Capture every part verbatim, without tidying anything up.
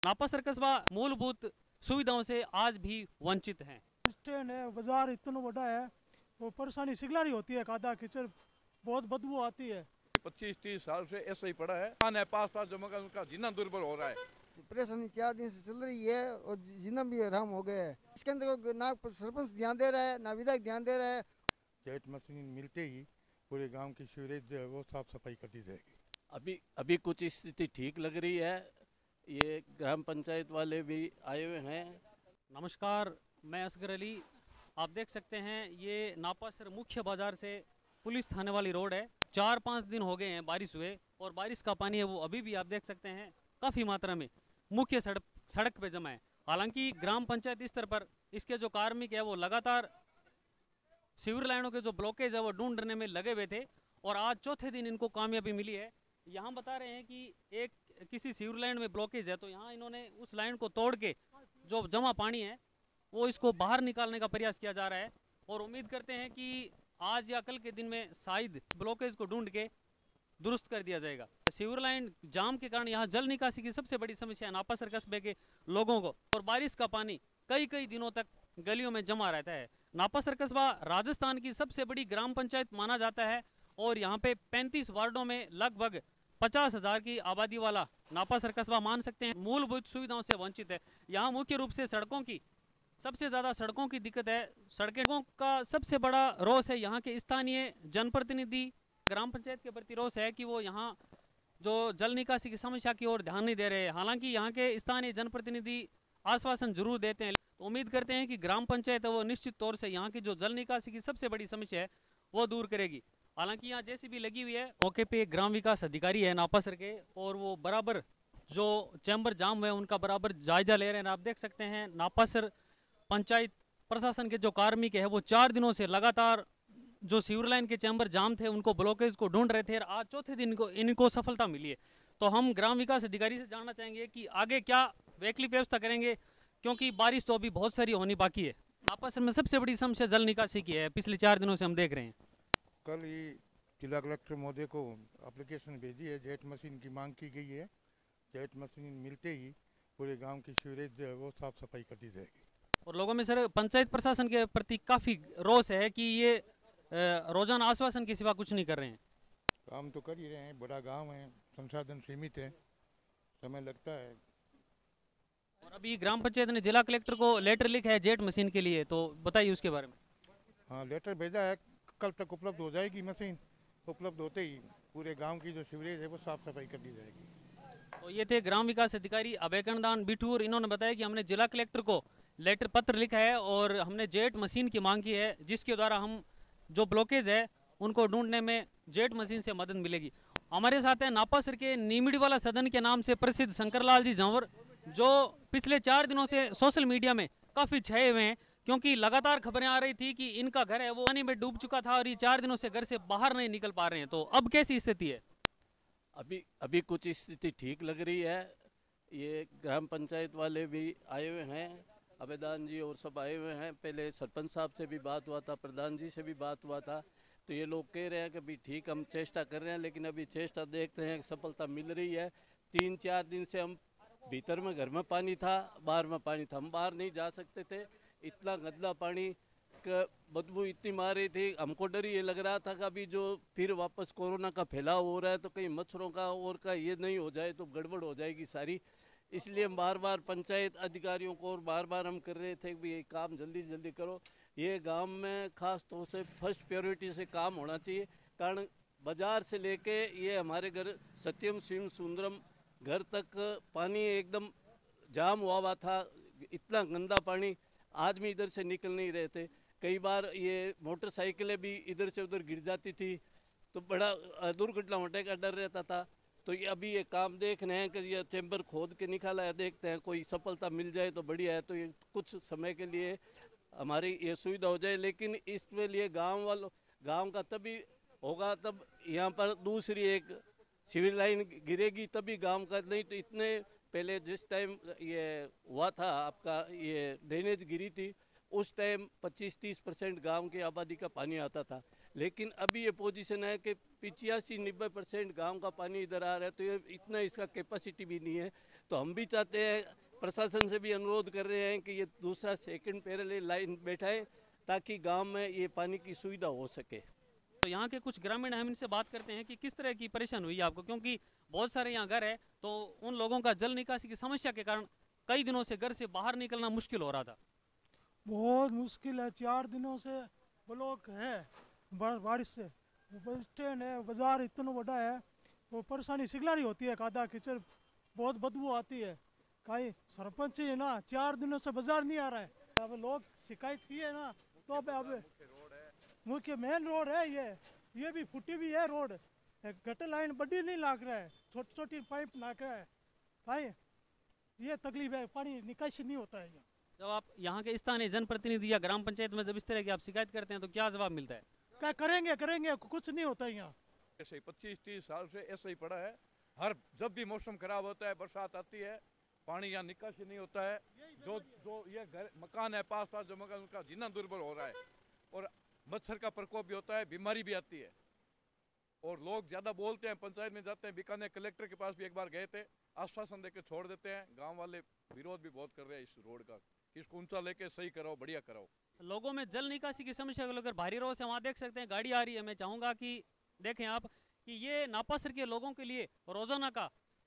नापासर कस्बा मूलभूत सुविधाओं से आज भी वंचित हैं। स्टैंड है, बाजार इतना बड़ा है, वो परेशानी सिगलारी होती है, कादा कीचड़ बहुत बदबू आती है। पच्चीस तीस साल से ऐसा ही पड़ा है। है पास पास जमा का उनका जीना दुर्बल हो रहा है। परेशानी चार दिन से चल रही है और जीना भी हराम हो गया है। इसके अंदर ना सरपंच ध्यान दे रहा है, ना विधायक ध्यान दे रहा है। जेट मशीन मिलते ही पूरे गांव की सीवरेज जो है वो साफ सफाई कर दी जाएगी। अभी अभी कुछ स्थिति ठीक लग रही है। ये ग्राम पंचायत वाले भी आए हुए हैं। नमस्कार, मैं असगर अली। आप देख सकते हैं ये नापासर मुख्य बाजार से पुलिस थाने वाली रोड है। चार पाँच दिन हो गए हैं बारिश हुए, और बारिश का पानी है वो अभी भी आप देख सकते हैं काफ़ी मात्रा में मुख्य सड़क सड़क पे जमा है। हालांकि ग्राम पंचायत स्तर पर इसके जो कार्मिक है वो लगातार सीवर लाइनों के जो ब्लॉकेज है वो ढूंढने में लगे हुए थे, और आज चौथे दिन इनको कामयाबी मिली है। यहाँ बता रहे हैं कि एक किसी सीवर लाइन में ब्लॉकेज है, तो यहाँ इन्होंने उस लाइन को तोड़ के जो जमा पानी है वो इसको बाहर निकालने का प्रयास किया जा रहा है, और उम्मीद करते हैं कि आज या कल के दिन में शायद ब्लॉकेज को ढूंढ के दुरुस्त कर दिया जाएगा। सीवर लाइन जाम के कारण यहाँ जल निकासी की सबसे बड़ी समस्या है नापासर कस्बे के लोगों को, और बारिश का पानी कई कई दिनों तक गलियों में जमा रहता है। नापासर कस्बा राजस्थान की सबसे बड़ी ग्राम पंचायत माना जाता है, और यहाँ पे पैंतीस वार्डों में लगभग पचास हजार की आबादी वाला नापासर कस्बा मान सकते हैं। मूलभूत सुविधाओं से वंचित है। यहाँ मुख्य रूप से सड़कों की सबसे ज़्यादा सड़कों की दिक्कत है। सड़कों का सबसे बड़ा रोष है यहाँ के स्थानीय जनप्रतिनिधि ग्राम पंचायत के प्रति रोष है कि वो यहाँ जो जल निकासी की समस्या की ओर ध्यान नहीं दे रहे। हालांकि यहाँ के स्थानीय जनप्रतिनिधि आश्वासन जरूर देते हैं। तो उम्मीद करते हैं कि ग्राम पंचायत है वो निश्चित तौर से यहाँ की जो जल निकासी की सबसे बड़ी समस्या है वो दूर करेगी। हालांकि यहाँ जेसीबी लगी हुई है। मौके पे ग्राम विकास अधिकारी है नापासर के, और वो बराबर जो चैम्बर जाम है उनका बराबर जायजा ले रहे हैं। आप देख सकते हैं नापासर पंचायत प्रशासन के जो कार्मिक है वो चार दिनों से लगातार जो सीवर लाइन के चैम्बर जाम थे उनको ब्लॉकेज को ढूंढ रहे थे, और आज चौथे दिन को इनको सफलता मिली है। तो हम ग्राम विकास अधिकारी से जानना चाहेंगे कि आगे क्या वैकल्पिक व्यवस्था करेंगे, क्योंकि बारिश तो अभी बहुत सारी होनी बाकी है। नापासर में सबसे बड़ी समस्या जल निकासी की है, पिछले चार दिनों से हम देख रहे हैं। कल ही जिला कलेक्टर महोदय को एप्लीकेशन भेजी है, जेट मशीन की मांग की गई है। जेट मशीन मिलते ही पूरे गांव की सीवरेज जो है वो साफ सफाई कर दी जाएगी। और लोगों में सर पंचायत प्रशासन के प्रति काफ़ी रोष है कि ये रोजाना आश्वासन के सिवा कुछ नहीं कर रहे हैं। काम तो कर ही रहे हैं, बड़ा गांव है, संसाधन सीमित है, समय लगता है। और अभी ग्राम पंचायत ने जिला कलेक्टर को लेटर लिखा है जेट मशीन के लिए, तो बताइए उसके बारे में। हाँ, लेटर भेजा है, कल तक उपलब्ध हो जाएगी मशीन। उपलब्ध होते ही पूरे गांव की जो सीवरेज है वो साफ सफाई कर दी जाएगी। तो ये थे ग्राम विकास अधिकारी अभयकरदान बिठू, और इन्होंने बताया कि हमने जिला कलेक्टर को लेटर पत्र लिखा है और हमने जेट मशीन की मांग की है, जिसके द्वारा हम जो ब्लॉकेज है उनको ढूंढने में जेट मशीन से मदद मिलेगी। हमारे साथ हैं नापासर के नीमिड़ी वाला सदन के नाम से प्रसिद्ध शंकरलाल जी जंवर, जो पिछले चार दिनों से सोशल मीडिया में काफ़ी छाए हुए हैं, क्योंकि लगातार खबरें आ रही थी कि इनका घर है वो पानी में डूब चुका था और ये चार दिनों से घर से बाहर नहीं निकल पा रहे हैं। तो अब कैसी स्थिति है? अभी अभी कुछ स्थिति ठीक लग रही है। ये ग्राम पंचायत वाले भी आए हुए हैं, अभयदान जी और सब आए हुए हैं। पहले सरपंच साहब से भी बात हुआ था, प्रधान जी से भी बात हुआ था, तो ये लोग कह रहे हैं कि भाई ठीक हम चेष्टा कर रहे हैं, लेकिन अभी चेष्टा देख रहे हैं कि सफलता मिल रही है। तीन चार दिन से हम भीतर में घर में पानी था, बाहर में पानी था, हम बाहर नहीं जा सकते थे। इतना गंदा पानी का बदबू इतनी मार रही थी, हमको डर ये लग रहा था कि अभी जो फिर वापस कोरोना का फैलाव हो रहा है तो कहीं मच्छरों का और का ये नहीं हो जाए तो गड़बड़ हो जाएगी सारी। इसलिए हम बार बार पंचायत अधिकारियों को और बार बार हम कर रहे थे कि ये काम जल्दी जल्दी करो। ये गांव में खास तौर से फर्स्ट प्रायोरिटी से काम होना चाहिए, कारण बाजार से लेके ये हमारे घर सत्यम सिंह सुंदरम घर तक पानी एकदम जाम हुआ हुआ था। इतना गंदा पानी, आदमी इधर से निकल नहीं रहे थे। कई बार ये मोटरसाइकिलें भी इधर से उधर गिर जाती थी, तो बड़ा दुर्घटना होने का डर रहता था। तो ये अभी ये काम देख रहे हैं कि ये चैम्बर खोद के निकाला है, देखते हैं कोई सफलता मिल जाए तो बढ़िया है। तो ये कुछ समय के लिए हमारी ये सुविधा हो जाए, लेकिन इसके लिए गांव वालों गांव का तभी होगा तब यहाँ पर दूसरी एक सिविल लाइन गिरेगी तभी गांव का, नहीं तो इतने पहले जिस टाइम ये हुआ था आपका ये ड्रेनेज गिरी थी उस टाइम पच्चीस तीस परसेंट गाँव की आबादी का पानी आता था, लेकिन अभी ये पोजीशन है कि पिचासी नब्बे परसेंट गाँव का पानी इधर आ रहा है। तो ये इतना इसका कैपेसिटी भी नहीं है। तो हम भी चाहते हैं, प्रशासन से भी अनुरोध कर रहे हैं कि ये दूसरा सेकंड पैरेलल लाइन बैठाएं ताकि गांव में ये पानी की सुविधा हो सके। तो यहाँ के कुछ ग्रामीण हम इनसे बात करते हैं कि किस तरह की परेशानी हुई है आपको, क्योंकि बहुत सारे यहाँ घर है तो उन लोगों का जल निकासी की समस्या के कारण कई दिनों से घर से बाहर निकलना मुश्किल हो रहा था। बहुत मुश्किल है, चार दिनों से ब्लॉक है बा- बारिश से। वो बस स्टैंड है, बाजार इतना बड़ा है, वो परेशानी सिगलारी होती है, कादा कीचड़ बहुत बदबू आती है। कहीं सरपंच ही है ना, चार दिनों से बाजार नहीं आ रहा है। अब लोग शिकायत किए ना, तो अब अब मुख्य मेन रोड है ये ये भी फूटी हुई है रोड, गटर लाइन बड़ी नहीं लाग रहा है, छोटी छोटी पाइप लाग रहा है। भाई ये तकलीफ है, पानी निकासी नहीं होता है यहाँ। जब आप यहाँ के स्थानीय जनप्रतिनिधि या ग्राम पंचायत में जब इस तरह की आप शिकायत करते हैं तो क्या जवाब मिलता है? क्या करेंगे करेंगे कुछ नहीं होता है यहाँ। ऐसे ही पच्चीस तीस साल से ऐसे ही पड़ा है। हर जब भी मौसम खराब होता है, बरसात आती है, पानी यहाँ निकासी नहीं होता है। जो जो ये घर मकान है पास पास जो मकान, उनका जीना दुर्बल हो रहा है और मच्छर का प्रकोप भी होता है, बीमारी भी आती है। और लोग ज़्यादा बोलते हैं, पंचायत में जाते हैं, बीकानेर कलेक्टर के पास भी एक बार गए थे, आश्वासन देकर छोड़ देते हैं। गांव वाले विरोध भी बहुत कर रहे हैं इस रोड का कि इसको ऊंचा लेके सही कराओ, बढ़िया कराओ। लोगों में जल निकासी की समस्या को लेकर भारी रोष है। वहाँ देख सकते हैं गाड़ी आ रही है। मैं चाहूँगा कि देखें आप कि ये नापासर के लोगों के लिए रोजाना का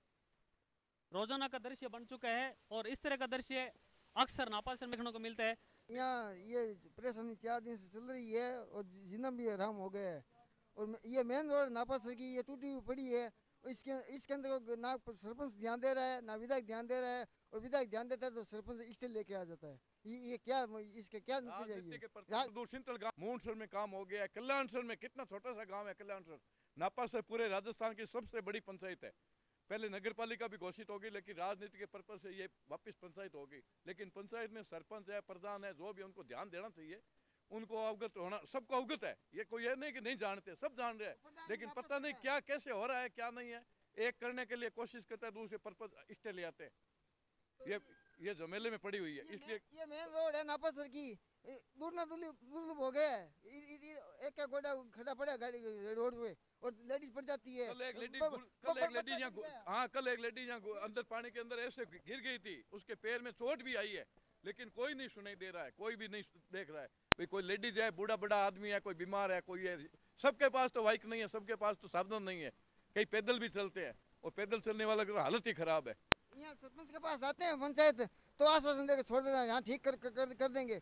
रोजाना का दृश्य बन चुका है और इस तरह का दृश्य अक्सर नापासर में देखने को मिलता है। यहाँ ये परेशानी चार दिन से चल रही है और जीना भी हराम हो गया है। और ये मेन रोड नापासर की ये टूटी हुई पड़ी है, इसके इसके अंदर ना सरपंच ध्यान दे रहा है ना विधायक ध्यान दे रहा है, और विधायक ध्यान देता है तो सरपंच इससे लेके आ जाता है। ये, ये क्या इसके क्या नतीजा है ये? दो सिंतल गांव मूंडसर में काम हो गया है, कल्याणसर में कितना छोटा सा गांव है कल्याणसर। नापासर पूरे राजस्थान की सबसे बड़ी पंचायत है। पहले नगर पालिका भी घोषित होगी, लेकिन राजनीति के पर्पज से ये वापस पंचायत होगी। लेकिन पंचायत में सरपंच है, प्रधान है, जो भी उनको ध्यान देना चाहिए, उनको अवगत होना, सबको अवगत है। ये कोई ये नहीं कि नहीं जानते, सब जान रहे हैं, लेकिन पता नहीं क्या कैसे हो रहा है क्या नहीं है। एक करने के लिए कोशिश करता है, दूसरे पर्पज इष्टे ले आते हैं। ये ये झमेले में पड़ी हुई है, इसलिए ये मेन रोड है नापासर की, दूर ना दुर्लभ हो गया है। एक क्या गोड़ा खड़ा पड़ा गाड़ी रोड पे और लेडीज पड़ जाती है। कल एक लेडीज कल एक लेडीज यहाँ हाँ कल एक लेडीज यहाँ अंदर पानी के अंदर ऐसे गिर गई थी, उसके पैर में चोट भी आई है, लेकिन कोई नहीं सुनाई दे रहा है, कोई भी नहीं देख रहा है। भाई कोई लेडीज है, बूढ़ा बड़ा आदमी है, कोई बीमार है, कोई है, सबके पास तो बाइक नहीं है, सबके पास तो साधन नहीं है, कई पैदल भी चलते हैं और पैदल चलने वाला की हालत ही खराब है। यहाँ सरपंच के पास आते हैं पंचायत तो आश्वासन देकर छोड़ देना, यहाँ ठीक कर, कर, कर देंगे,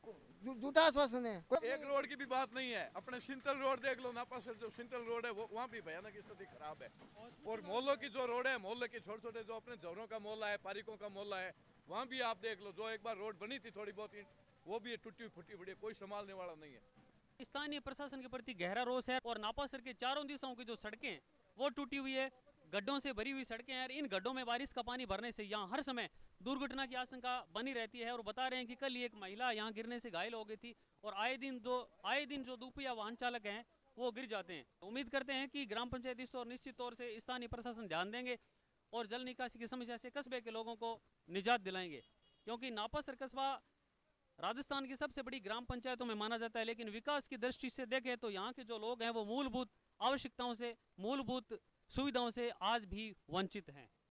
वो झूठा आश्वासन है। एक रोड की भी बात नहीं है। अपने सिंतल रोड देख लो, नापासर जो सिंतल रोड है वो वहाँ भी भयानक स्थिति खराब है। और मोहल्लों की जो रोड है, मोहल्ले के छोटे छोटे जो अपने झरों का मोहल्ला है, पारिकों का मोहल्ला है, वहाँ भी आप देख लो, जो एक बार रोड बनी थी थोड़ी बहुत, वो भी टूटी फूटी पड़ी, कोई संभालने वाला नहीं है। स्थानीय प्रशासन के प्रति गहरा रोष है और नापासर के चारों दिशाओं की जो सड़कें हैं वो टूटी हुई है, गड्ढों से भरी हुई सड़कें हैं। इन गड्ढों में बारिश का पानी भरने से यहाँ हर समय दुर्घटना की आशंका बनी रहती है। और बता रहे हैं कि कल ही एक महिला यहाँ गिरने से घायल हो गई थी और आए दिन दो आए दिन जो दुपहिया वाहन चालक हैं वो गिर जाते हैं। उम्मीद करते हैं कि ग्राम पंचायत इस और निश्चित तौर से स्थानीय प्रशासन ध्यान देंगे और जल निकासी की समस्या से कस्बे के लोगों को निजात दिलाएंगे, क्योंकि नापासर कस्बा राजस्थान की सबसे बड़ी ग्राम पंचायतों में माना जाता है। लेकिन विकास की दृष्टि से देखें तो यहाँ के जो लोग हैं वो मूलभूत आवश्यकताओं से, मूलभूत सुविधाओं से आज भी वंचित हैं।